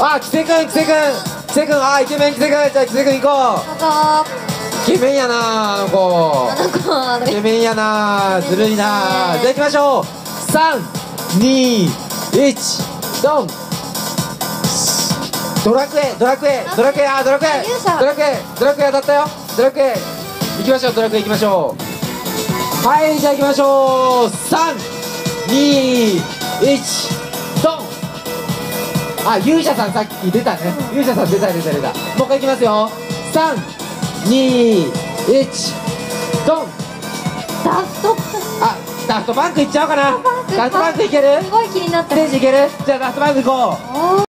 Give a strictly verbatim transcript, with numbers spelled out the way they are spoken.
あ、キセくん、キセくん、キセくん、あ、イケメンキセくん、じゃあキセくん行こう。イケメンやな、あの子。イケメンやな、ずるいな。じゃあ行きましょう。さん、に、いち、ドン。ドラクエ、ドラクエ、ドラクエ、あ、ドラクエ、ドラクエ、ドラクエ当たったよ。ドラクエ、行きましょう、ドラクエ行きましょう。はい、じゃあ行きましょう。さん、に、いち、ドン。あ、勇者さんさっき出たね。勇者さん出た出た出た。もう一回行きますよ。さん、に、いち、ドン。 ダフトあ、ダフトバンク行っちゃおうかな。ダフトバンク行ける？ すごい気になってステージ行ける？じゃあダフトバンク行こう。